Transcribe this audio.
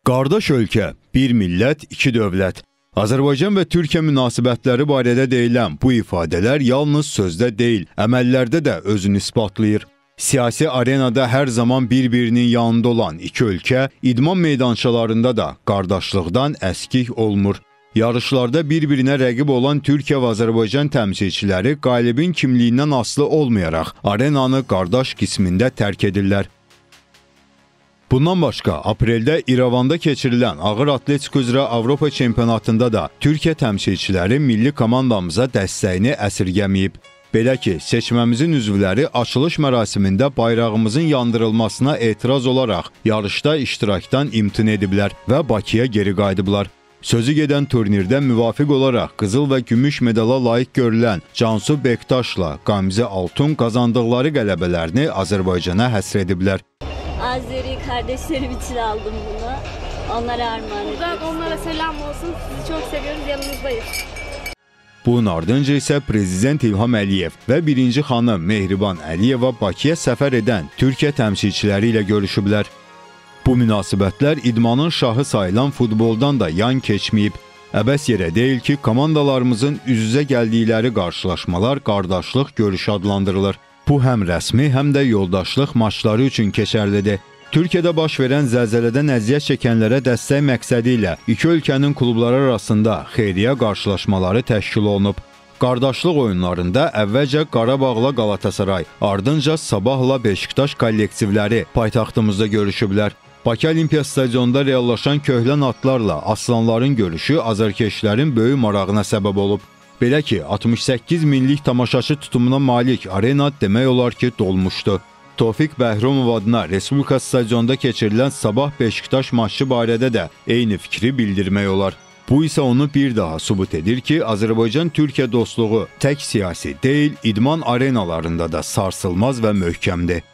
Qardaş ölkə, bir millət, iki dövlət. Azərbaycan və Türkiyə münasibətləri barədə deyilən bu ifadələr yalnız sözdə deyil, əməllərdə də özünü isbatlayır. Siyasi arenada hər zaman bir-birinin yanında olan iki ölkə, idman meydançalarında da qardaşlıqdan əskik olmur. Yarışlarda bir-birinə rəqib olan Türkiyə və Azərbaycan təmsilçiləri qalibin kimliyindən asılı olmayaraq arenanı qardaş qismində tərk edirlər. Bundan başqa, apreldə İrəvanda keçirilən ağır atletik üzrə Avropa çempionatında da Türkiyə təmsilçiləri milli komandamıza dəstəyini əsirgəməyib. Belə ki, seçməmizin üzvləri açılış mərasimində bayrağımızın yandırılmasına etiraz olaraq yarışda iştirakdan imtina ediblər və Bakıya geri qayıdıblar. Sözü gedən turnirdə müvafiq olaraq qızıl və gümüş medala layiq görülən Cansu Bektaşla Gamze Altun qazandıqları qələbələrini Azərbaycana həsr ediblər. Azeri kardeşlerim için aldım bunu. Onlara armağan ediyoruz. Buradan onlara selam olsun. Sizi çok seviyoruz. Yanınızdayız. Bunun ardınca isə Prezident İlham Əliyev və birinci xanım Mehriban Əliyeva Bakıya səfər edən Türkiyə təmsilçiləri ilə görüşüblər. Bu münasibətlər idmanın şahı sayılan futboldan da yan keçməyib. Əbəs yerə deyil ki, komandalarımızın üz-üzə gəldikləri qarşılaşmalar qardaşlıq görüşü adlandırılır. Bu həm rəsmi, həm də yoldaşlıq maçları üçün keçərlidir. Türkiyədə baş verən zəlzələdən əziyyət çəkənlərə dəstək məqsədi ilə iki ölkənin klubları arasında xeyriyyə qarşılaşmaları təşkil olunub. Qardaşlıq oyunlarında əvvəlcə Qarabağla Qalatasaray, ardınca Sabahla Beşiktaş kollektivləri paytaxtımızda görüşüblər. Bakı Olimpiya stadionunda reallaşan köhlən atlarla aslanların görüşü azarkeşlərin böyük marağına səbəb olub. Belə ki, 68 minlik tamaşaçı tutumuna malik arena demək olar ki, dolmuşdu. Tofiq Bəhromov adına Respublika stadionunda keçirilən Sabah Beşiktaş maçı barədə də eyni fikri bildirmək olar. Bu isə onu bir daha sübut edir ki, Azərbaycan-Türkiyə dostluğu tək siyasi deyil, idman arenalarında da sarsılmaz və möhkəmdir.